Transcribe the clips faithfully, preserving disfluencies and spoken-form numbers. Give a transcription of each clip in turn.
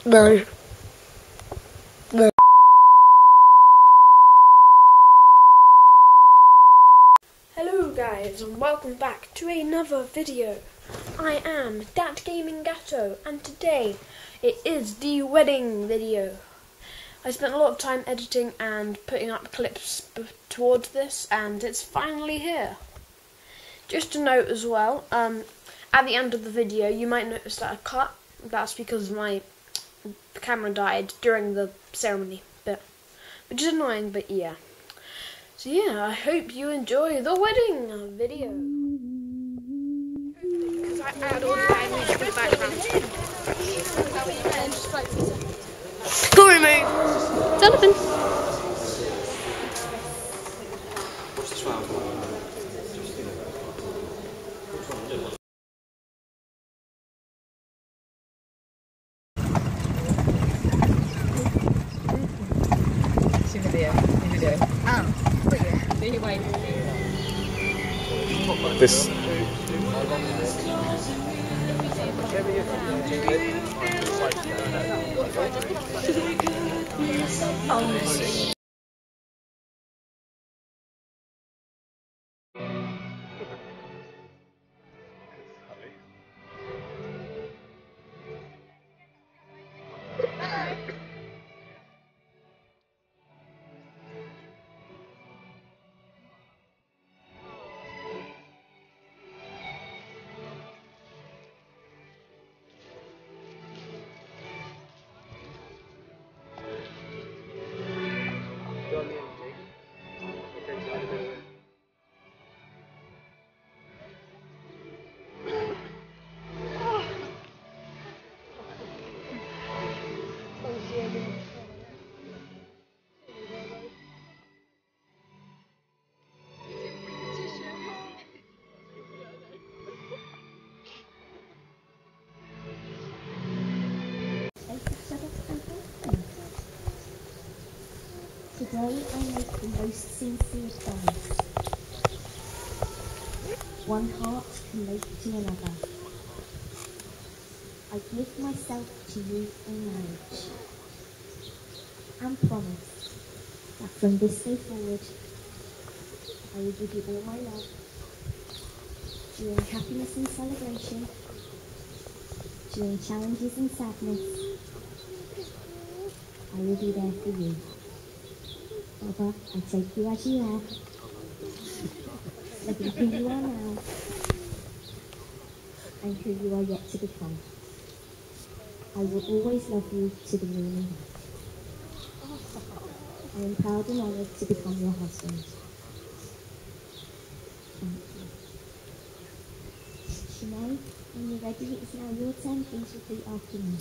No. No. Hello guys and welcome back to another video. I am Dat Gaming Gatto and today it is the wedding video. I spent a lot of time editing and putting up clips b towards this and it's finally here. Just a note as well, um, at the end of the video you might notice that I cut. That's because my camera died during the ceremony bit, which is annoying, but yeah. So yeah, I hope you enjoy the wedding video. Because I add all the music in the background. Sorry mate! Jonathan! What's this round? Video. Video. Oh, brilliant. Do you wait? This. Oh, Today I make the most sincere promise. One heart can make to another. I give myself to you in marriage, and promise that from this day forward I will give you all my love during happiness and celebration, during challenges and sadness. I will be there for you. Baba, I take you as you are, loving who you are now, and who you are yet to become. I will always love you to the moon and back. I am proud and honoured to become your husband. Thank you. Sinead, when you're ready, it's now your turn. Please repeat after me.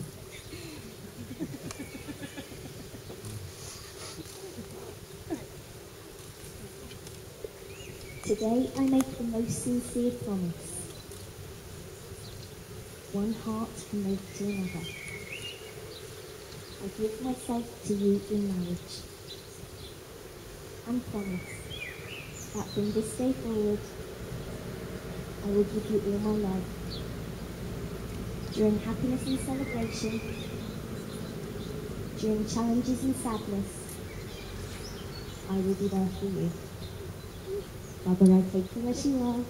Today I make the most sincere promise. One heart can make to another. I give myself to you in marriage, and promise that from this day forward I will give you all my love. During happiness and celebration, during challenges and sadness, I will be there for you. Baba, I take you as you are,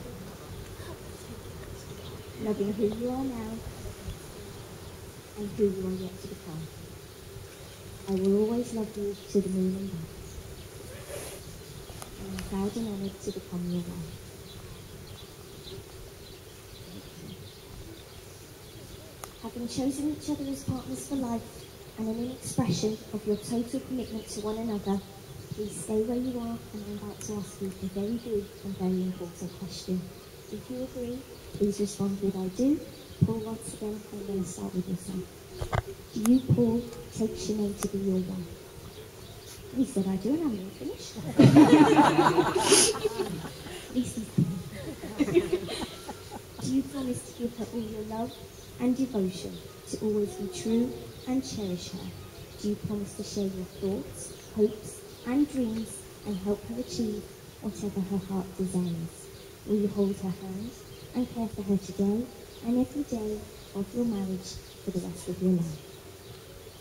loving who you are now, and who you are yet to become. I will always love you to the moon and back. I am proud and honoured to become your wife. Having chosen each other as partners for life, and in an expression of your total commitment to one another, please stay where you are, and I'm about to ask you a very big and very important question. If you agree, please respond with I do. Paul, once again, I'm going to start with yourself. Do you, Paul, take Sinead to be your wife? He said I do, and I'm going to finish. Do you promise to give her all your love and devotion, to always be true and cherish her? Do you promise to share your thoughts, hopes, and dreams, and help her achieve whatever her heart desires? Will you hold her hand and care for her today and every day of your marriage for the rest of your life?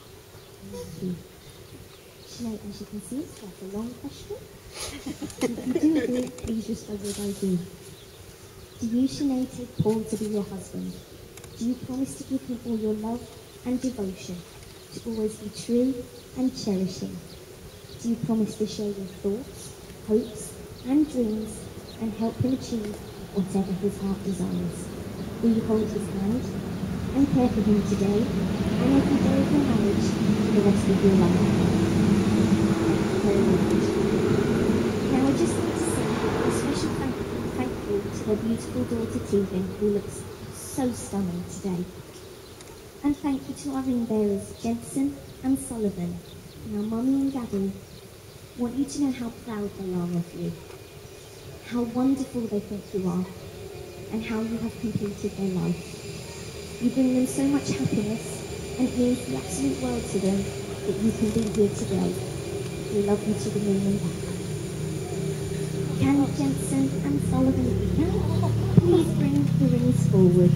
Thank you. Sinead, as you can see, it's quite a long question. If you do agree, please respond with I do. Do you, Sinead, take Paul to be your husband? Do you promise to give him all your love and devotion, to always be true and cherishing? Do you promise to share your thoughts, hopes and dreams and help him achieve whatever his heart desires? Will you hold his hand and care for him today and every day of your marriage for the rest of your life? Very much. Now I just want to say a special thank you, thank you to her beautiful daughter Tegan, who looks so stunning today. And thank you to our ring bearers Jensen and Sullivan. Now Mummy and Daddy want you to know how proud they are of you, how wonderful they think you are, and how you have completed their life. You bring them so much happiness, and it means the absolute world to them that you can be here today. We love you to the moon and back. Can Jensen and Sullivan now please bring the rings forward?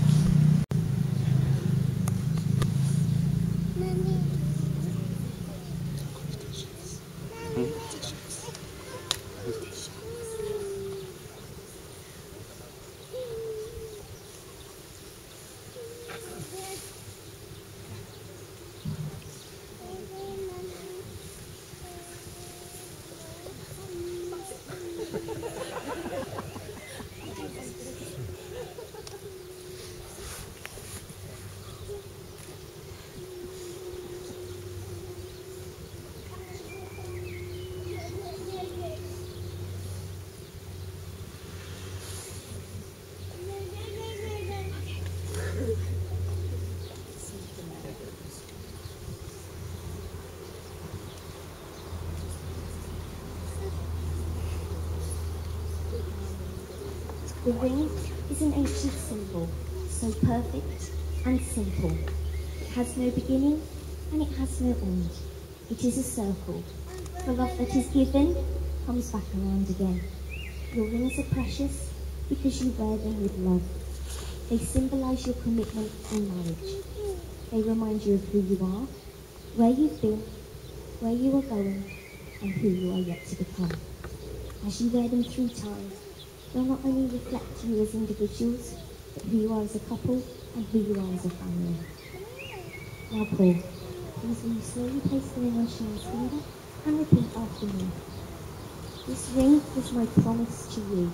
The ring is an ancient symbol, so perfect and simple. It has no beginning and it has no end. It is a circle. The love that is given comes back around again. Your rings are precious because you wear them with love. They symbolise your commitment in marriage. They remind you of who you are, where you've been, where you are going, and who you are yet to become. As you wear them through time, they'll not only reflect you as individuals, but who you are as a couple and who you are as a family. Now Paul, please will you slowly place the ring on Sinead's finger and repeat after me. This ring is my promise to you,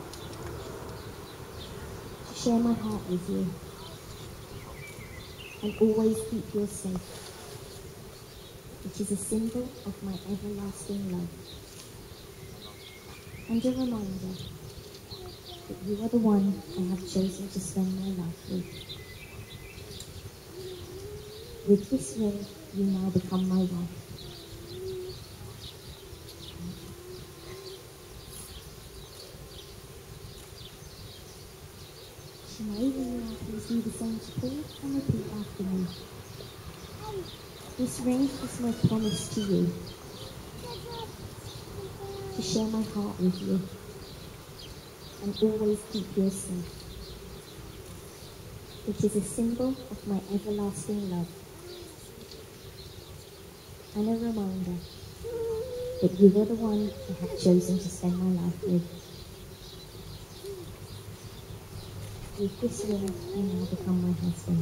to share my heart with you, and always keep you safe. It is a symbol of my everlasting love, and a reminder that you are the one I have chosen to spend my life with. With this ring, you now become my wife. Sinead, will you now please do the same to Paul and repeat after me. This ring is my promise to you, to share my heart with you, and always keep you safe. It is a symbol of my everlasting love, and a reminder that you are the one I have chosen to spend my life with. With this ring, I now become my husband.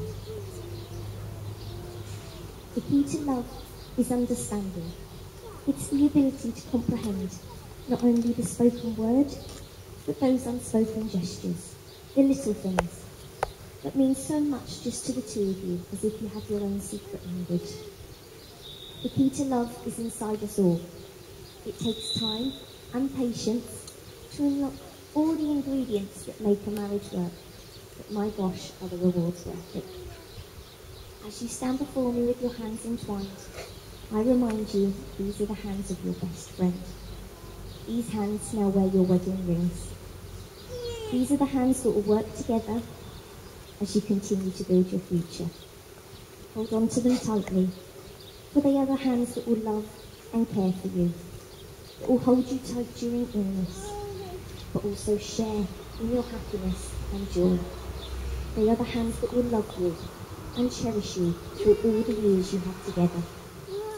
The key to love is understanding. It's the ability to comprehend not only the spoken word, but those unspoken gestures, the little things that mean so much just to the two of you, as if you have your own secret language. The key to love is inside us all. It takes time and patience to unlock all the ingredients that make a marriage work, but my gosh, are the rewards worth it. As you stand before me with your hands entwined, I remind you these are the hands of your best friend. These hands now wear your wedding rings. These are the hands that will work together as you continue to build your future. Hold on to them tightly, for they are the hands that will love and care for you, that will hold you tight during illness, but also share in your happiness and joy. They are the hands that will love you and cherish you through all the years you have together.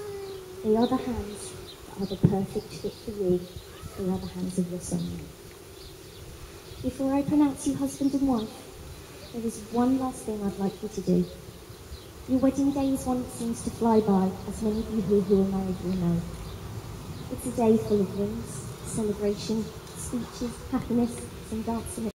They are the hands that are the perfect fit for you. They are the hands of your soulmate. Before I pronounce you husband and wife, there is one last thing I'd like you to do. Your wedding day is one that seems to fly by, as many of you here who are married will know. It's a day full of rings, celebration, speeches, happiness, some dancing.